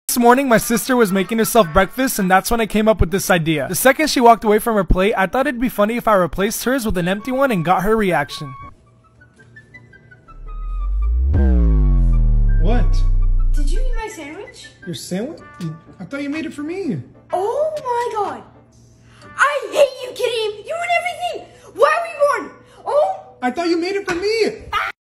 This morning, my sister was making herself breakfast, and that's when I came up with this idea. The second she walked away from her plate, I thought it'd be funny if I replaced hers with an empty one and got her reaction. What? Did you eat my sandwich? Your sandwich? I thought you made it for me. Oh my god! I hate you, Kitty! You ruined everything! Why were you born? Oh! I thought you made it for me.